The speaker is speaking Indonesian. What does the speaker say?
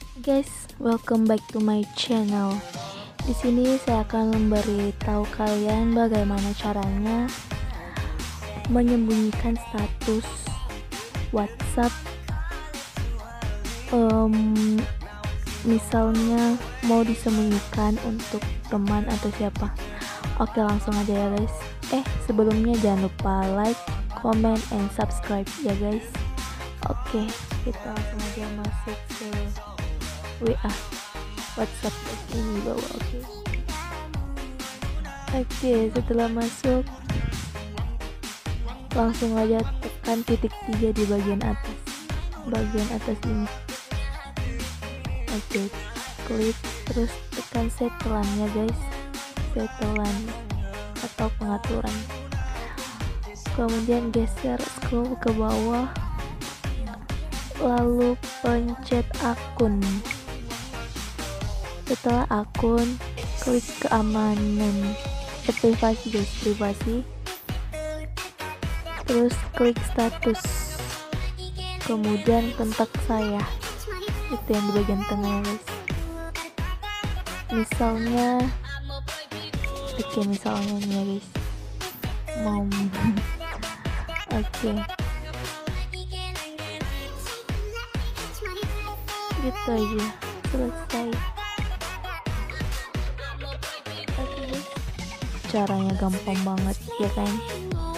Guys, welcome back to my channel. Di sini saya akan memberitahu kalian bagaimana caranya menyembunyikan status WhatsApp. Misalnya mau disembunyikan untuk teman atau siapa. Oke, langsung aja ya guys. Sebelumnya jangan lupa like, comment, and subscribe ya guys. Oke, kita langsung aja masuk ke WA WhatsApp ini bawah. Oke, setelah masuk langsung aja tekan titik 3 di bagian atas ini. Oke, klik terus tekan setelannya guys, setelan atau pengaturan, kemudian geser scroll ke bawah, lalu pencet akun. Setelah akun, klik keamanan, privasi guys, privasi, terus klik status, kemudian kontak saya, itu yang di bagian tengah ya guys. Misalnya ini ya guys, mom. Oke, gitu aja, selesai. Oke guys, caranya gampang banget ya kan.